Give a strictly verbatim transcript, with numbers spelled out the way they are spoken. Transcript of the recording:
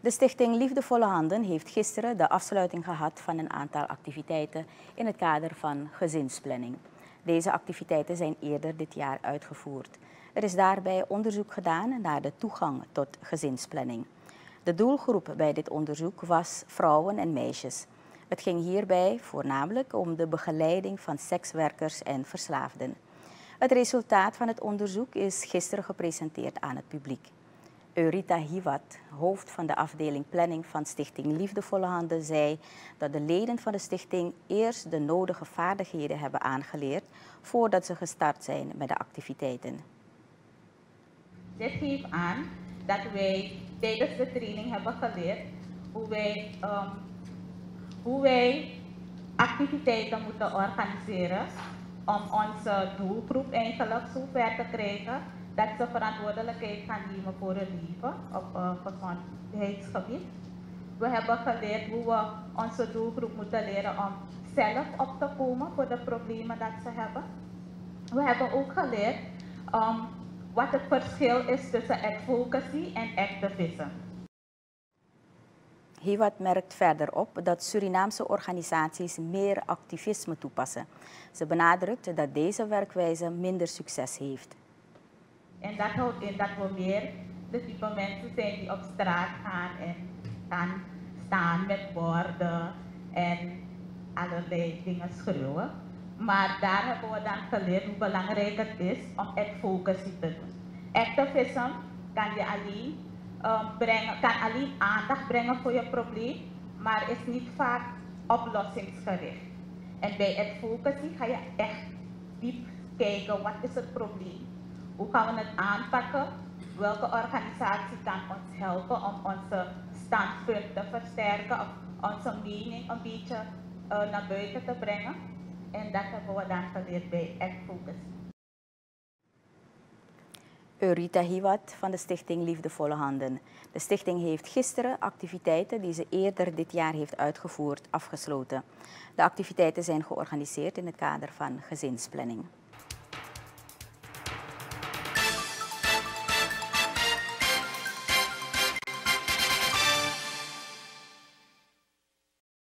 De stichting Liefdevolle Handen heeft gisteren de afsluiting gehad van een aantal activiteiten in het kader van gezinsplanning. Deze activiteiten zijn eerder dit jaar uitgevoerd. Er is daarbij onderzoek gedaan naar de toegang tot gezinsplanning. De doelgroep bij dit onderzoek was vrouwen en meisjes. Het ging hierbij voornamelijk om de begeleiding van sekswerkers en verslaafden. Het resultaat van het onderzoek is gisteren gepresenteerd aan het publiek. Eurita Hiwat, hoofd van de afdeling planning van Stichting Liefdevolle Handen, zei dat de leden van de stichting eerst de nodige vaardigheden hebben aangeleerd voordat ze gestart zijn met de activiteiten. Dit geeft aan dat wij tijdens de training hebben geleerd hoe wij, um, hoe wij activiteiten moeten organiseren om onze doelgroep eigenlijk zo ver te krijgen dat ze verantwoordelijkheid gaan nemen voor hun leven op uh, gezondheidsgebied. We hebben geleerd hoe we onze doelgroep moeten leren om zelf op te komen voor de problemen dat ze hebben. We hebben ook geleerd um, wat het verschil is tussen advocacy en activism. Hiwat merkt verder op dat Surinaamse organisaties meer activisme toepassen. Ze benadrukt dat deze werkwijze minder succes heeft. En dat houdt in dat we meer de type mensen zijn die op straat gaan en gaan staan met borden en allerlei dingen schreeuwen. Maar daar hebben we dan geleerd hoe belangrijk het is om advocacy te doen. Activism kan je alleen, um, brengen, kan alleen aandacht brengen voor je probleem, maar is niet vaak oplossingsgericht. En bij advocacy ga je echt diep kijken, wat is het probleem? Hoe gaan we het aanpakken? Welke organisatie kan ons helpen om onze standpunt te versterken of onze mening een beetje uh, naar buiten te brengen? En dat hebben we dan geleerd bij advocacy. Eurita Hiwat van de Stichting Liefdevolle Handen. De stichting heeft gisteren activiteiten die ze eerder dit jaar heeft uitgevoerd afgesloten. De activiteiten zijn georganiseerd in het kader van gezinsplanning.